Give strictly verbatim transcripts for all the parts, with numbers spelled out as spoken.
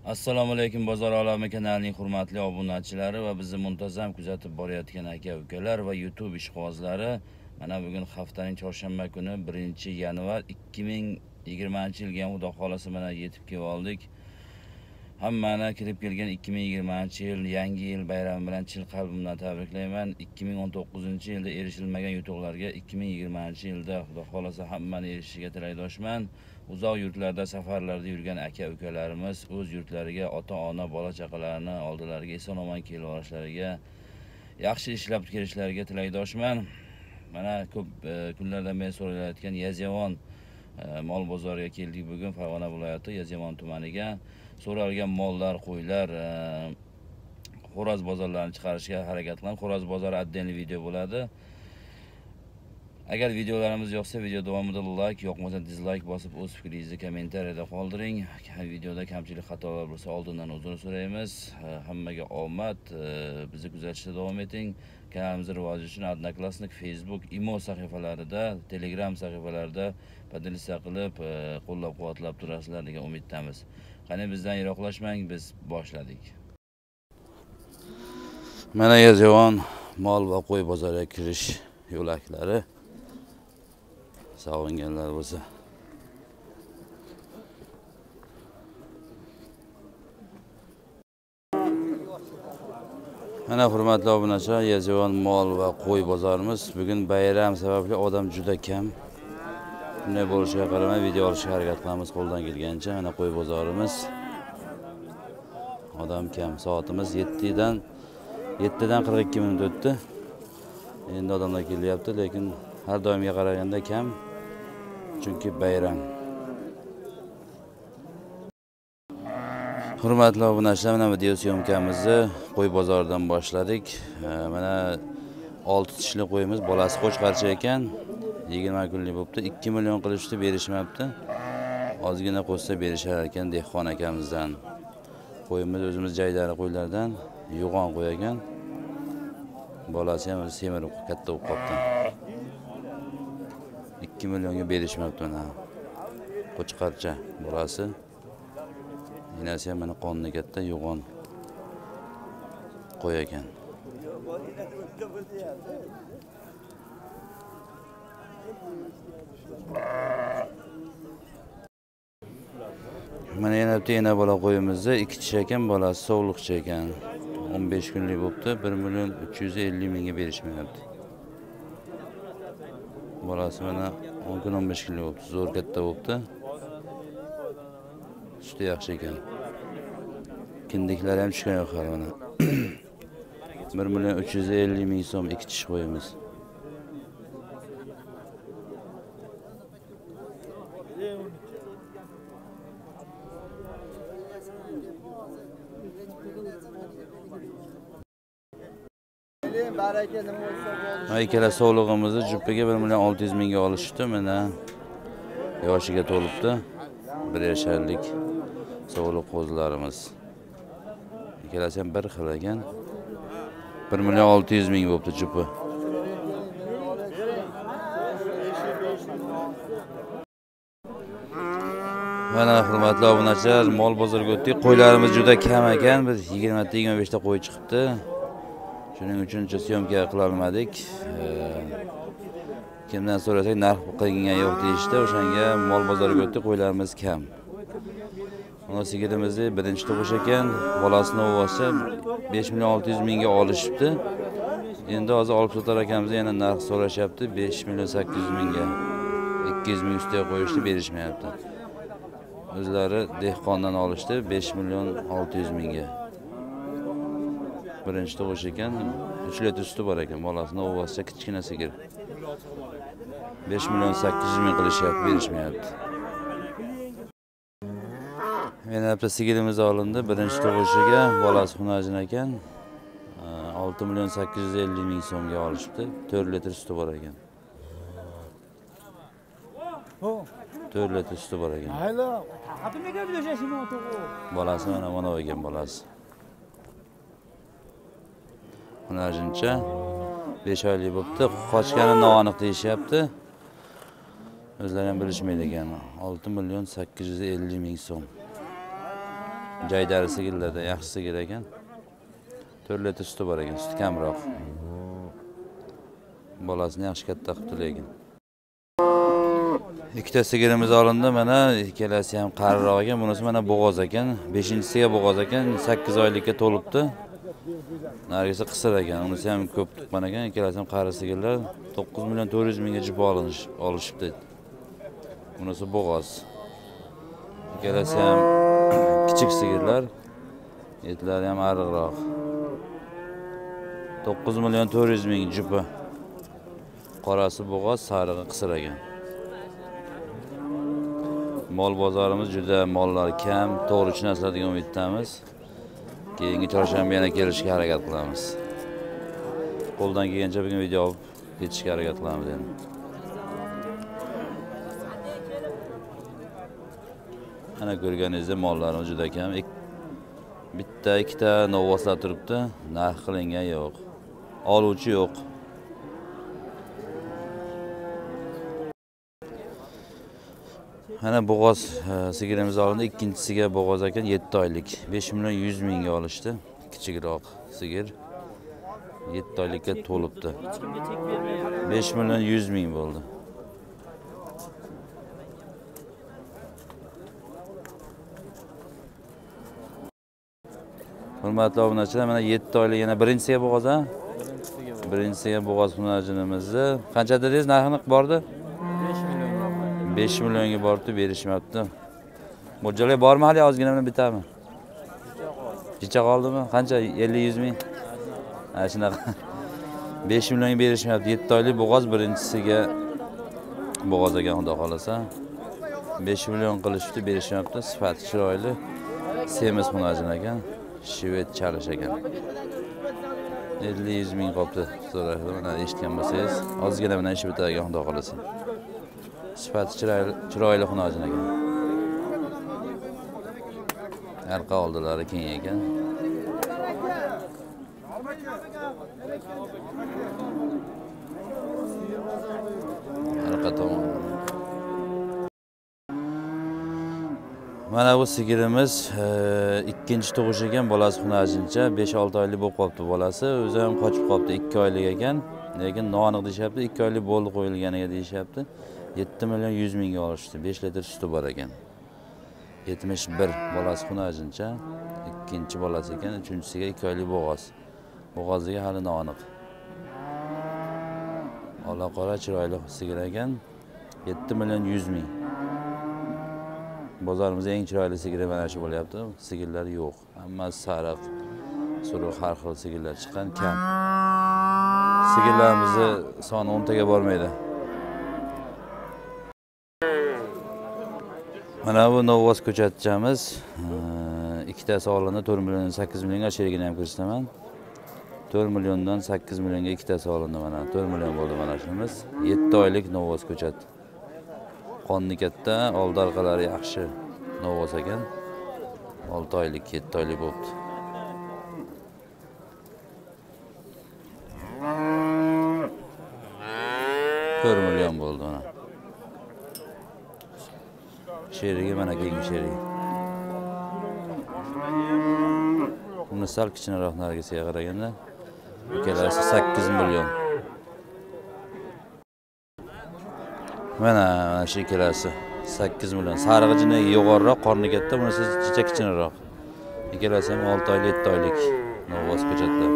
Assalomu alaykum bozor olami kanalining hurmatli obunachilari va bizni muntazam kuzatib borayotgan aka-ukalar va YouTube ishqibozlari. Mana bugun haftaning chorshanba kuni birinchi yanvar ikki ming yigirmanchi yilga xudo xolasa mana yetib kelib oldik. Hammani kirib kelgan ikki ming yigirmanchi yil yangi yil bayrami bilan chin qalbimdan tabriklayman. ikki ming o'n to'qqizinchi yilda erishilmagan yutuqlarga ikki ming yigirmanchi yilda xudo xolasa hammani erishishiga tilakdoshman. Uzoq yurtlarda safarlarda yurgan aka-ukalarimiz o'z yurtlariga ota-ona bola chaqalarini oldilariga eson-omon kelib olishlariga, yaxshi ishlab kelishlariga tilakdoshman. Mana ko'p e, kunlardan beri so'ralayotgan Yazyavon e, mol bozoriga keldik bugun. Farg'ona viloyati Yazyavon tumaniga. So'ralgan mollar, qo'ylar, e, xo'roz bozorlarini chiqarishga harakat qilamiz. Xo'roz bozori atdenli video bo'ladi. Agar videolarimiz yoqsa, video davomida like, yoqmasa dislike bosib o'z fikringizni kommentariyada qoldiring. Videoda kamchilik xatolar bo'lsa oldindan uzr so'raymiz. Hammaga omad, bizni kuzatishda davom eting. Kanalimizni rivoji uchun Odnoklassnik, Facebook, Imo sahifalarida, Telegram sahifalarida podpisa qilib, qo'llab-quvvatlab turasizlar degan umiddamiz. Qani bizdan yiroqlashmang, biz boshladik. Mana Yazyavon mol va qo'y bozoriga kirish yo'laklari. Sog'inganlar bo'lsa. Mana hurmatli obunachilar, Yazyavon mol va qo'y bozorimiz. Bugun bayram sababli odam juda kam. Bunday bo'lishiga qaramay video olishga harakat qilamiz qo'ldan kelgancha. Mana qo'y bozorimiz. Odam kam. Soatimiz yettidan yettidan qirq ikki minut o'tdi. Endi odamlar kelyapti, lekin har doimga qaraganda kam. Chunki bayram. Hurmatli obunachilar, mana video syomkamizni qo'y bozoridan boshladik. Mana olti tishli qo'yimiz, bolasi qo'chqarcha ekan. yigirma kunlik bo'libdi. ikki million qilishdi, berishmabdi. Ozgina qo'shsa berishar ekan dehqon akamizdan. Qo'yimiz o'zimiz jaydari qo'ylardan, yo'g'on qo'y ekan. Bolasi ham semirib katta bo'lib qopti. ikki millionga berishmabdi mana. Qo'chqarcha bolasi. Inasi ham mana qonni katta yo'g'on qo'y ekan. Mana yana bitta yana bola qo'yimizda ikki tish ekan, bolasi sovliqcha ekan. o'n besh kunlik bo'libdi, bir million uch yuz ellik mingga berishmayapti. Bolasi mana o'n kun o'n besh kunlik bo'libdi, zo'r katta bo'libdi. Suti yaxshi ekan. Kindiklari ham tushgan yo'q hali mana. bir million uch yuz ellik ming so'm ikki tish qo'yimiz. Ikkala sovlig'imizni jupiga bir million olti yuz mingga olishdi. Mana yoshiga to'libdi. bir yasharlik sovliq qo'zlarimiz. Ikkalasi ham bir xil ekan. bir million olti yuz ming bo'libdi jupi. Mana hurmatli obunachilar, mol bozoriga o'tdik. Qo'ylarimiz juda kam ekan. Biz yigirma ta yigirma besh ta qo'y chiqibdi. Shuning uchun syomka qila olmadik. Kimdan so'rasak narx qilingan yo'q deyishdi. O'shanga mol bozoriga o'tdik, qo'ylarimiz kam. Mana sigirimizni birinchi tug'ish ekan, bolasini o'g'asi besh million olti yuz mingga olishibdi. Endi hozir olib sotar akamiz yana narx so'rashyapti, besh million sakkiz yuz mingga. ikki yuz ming ustiga qo'yishdi, berishmayapti. O'zlari dehqondan olishdi, besh million olti yuz mingga. Birinchi tug'ish ekan, uch litr suti bor ekan, bolasini o'g'asi kichkina sigir. besh million sakkiz yuz ming qilishyapti, berishmayapti. Yana bitta sigirimiz olindi, birinchi tug'ishiga, bolasi xunajin ekan. olti million sakkiz yuz ellik ming so'mga olishibdi. to'rt litr suti bor ekan. to'rt litr suti bor ekan. Bolasi mana mana ekan bolasi. Xunajincha besh oylik bo'libdi. Qochgani noaniq deyishyapti. O'zlari ham bilishmaydi ekan. olti million sakkiz yuz ellik ming so'm. Jaydari sigirlarda yaxshi sigir ekan. to'rt litr suti bor ekan, suti kamroq. Bolasini yaxshi katta qilib lekin. Ikkita sigirimiz olindi, mana ikkalasi ham qariroq ekan, bunisi mana bo'g'oz ekan. beshinchisiga bo'g'oz ekan, sakkiz oylikka to'libdi. Nargisi qisir ekan, unisi ham ko'p tuqqan ekan, ikkalasi ham qari sigirlar. to'qqiz million to'rt yuz mingga jip olinish, olishibdi. Bunisi bo'g'oz. Ikkalasi ham kichik sigirlar. Etlari ham ariqroq. to'qqiz million to'rt yuz ming jipi. Qorasi bo'g'oz, sarig'i qisir ekan. Mol bozorimiz juda mollar kam, to'g'ri tushunasizlar degan umiddamiz. Keyingi chorshanba yana kelishga harakat qilamiz. Qo'ldan kelgancha bugun video olib ketishga harakat qilamiz endi. Ana ko'rganingizda mollarimiz juda kam. Bitta, ikkita novvoslar turibdi, narx qilingan yo'q. Oluvchi yo'q. Mana bo'g'oz sigirimiz olindi, ikkinchisiga bo'g'oz ekan, yetti oylik. besh million yuz mingga olishdi. Kichikroq sigir. yetti oylikka to'libdi. besh million yuz ming bo'ldi. Hurmatli obunachilar, mana yetti oylik yana birinchisiga bo'g'oz a? Birinchisiga bo'g'oz xunajinimizni qancha dedingiz, narxini bordi? besh millionga boribdi, berishmabdi. Mo'ljalga bormi hali, ozgina bilan bitami? Kecha qoldimi? Qancha? ellik yuz ming. Ha, shunaqa. besh millionga berishmabdi. yetti oylik bo'g'oz birinchisiga bo'g'oz ekan, xudo xolasa. besh million qilishdi, berishmabdi. Sifati chiroyli. Semiz xunajin ekan. Shved chalish ekan. ellik yuz ming qopti. So'raydi, mana eshitgan bo'lsangiz, ozgina bilan ish bitadi ekan, xudo xolasa. Sifati chiroyli, chiroyli xunajin ekan. Arqa oldilari keng ekan. Arqa tomon. Mana bu sigirimiz ikkinchi tug'ish ekan, bolasi xunajincha, besh olti oylik bo'lib qolibdi bolasi. O'zi ham qochib qolibdi, ikki oylik ekan. Lekin noaniq deyapti, ikki oylik bo'ldi qo'yilganiga deyapti. yetti million yuz mingga olishdi. besh litr suti bor ekan. yetmish bir bolasi xunajincha, ikkinchi bolasi ekan, uchinchisiga ikki oylik bo'g'oz. Bo'g'oziga hali noaniq. Ola qora chiroyli sigir ekan, yetti million yuz ming. Bozorimizda eng chiroyli sigiri mana shu bo'lyapti. Sigirlar yo'q. Hammasi sariq, suruq, har xil sigirlar chiqqan, kam. Sigirlarimizni soni o'ntaga bormaydi. Mana bu novvos ko'chatchamiz. Ikkitasi olindi, to'rt million sakkiz millionga sherigini ham ko'rsataman. to'rt milliondan sakkiz millionga ikkitasi olindi mana. to'rt million bo'ldi mana shunimiz. yetti oylik novvos ko'chat. Qonni katta, oldi orqalari yaxshi novvos ekan. olti oylik, yetti oylik bo'ldi. to'rt million bo'ldi mana. Sherigi mana keyingi sherigi. Buni sal kichikroq nargisiga qaraganda ikkalasi sakkiz million. Mana shu ikkalasi sakkiz million. Sarig'i jini yo'g'onroq, qorni katta, bunisi chicha kichikroq. Ikkalasi ham olti oylik, yetti oylik novvos ko'chatlar.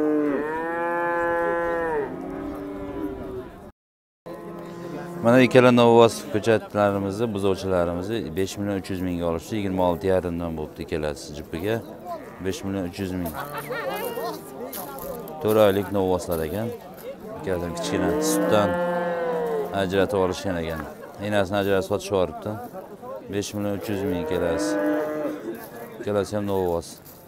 Mana ikkala novvos ko'chatlarimizni, buzovchilarimizni besh million uch yuz mingga olishdi. yigirma olti yarim dan bo'libdi ikkalasi jipiga. besh million uch yuz ming. to'rt oylik novvoslar ekan. Ikkalasi kichkina sutdan ajratib olishgan ekan. Enasini ajratib sotib yuboribdi. besh million uch yuz ming ikkalasi. Ikkalasi ham novvos.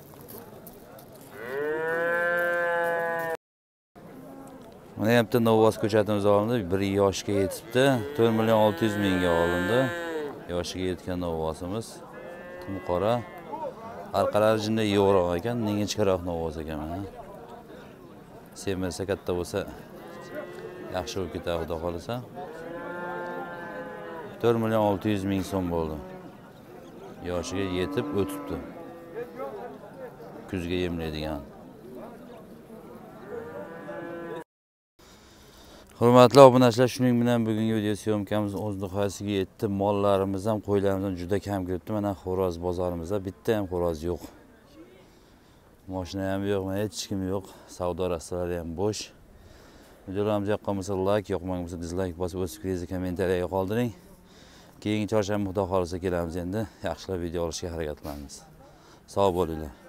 Mana ham bitta novvos ko'chatimiz olindi, bir yoshga yetibdi. to'rt million olti yuz mingga olindi. Yoshiga yetgan novvosimiz. Qum qora. Orqalari jinda yo'g'roq ekan, ingichkaroq novvos ekan mana. Semirsa katta bo'lsa yaxshi bo'lib ketadi, xudo xolasa. to'rt million olti yuz ming so'm bo'ldi. Yoshiga yetib o'tibdi. kuzga yemlaydigan. Hurmatli obunachilar, shuning bilan bugungi video syomkamiz o'z nihoyasiga yetdi. Mollarimiz ham, qo'ylarimiz ham juda kam kelibdi. Mana xo'roz bozorimizda bitta ham xo'roz yo'q. Mashina ham yo'q, hech kim yo'q. Savdo rastalari ham bo'sh. Videolarimiz yoqqan bo'lsa like, yoqmagan bo'lsa dislike bosib, o'z fikringizni kommentariyaga qoldiring. Keyingi chorshanba xudo xolisa kelamiz endi. Yaxshilab video olishga harakat qilamiz. Sog' bo'linglar.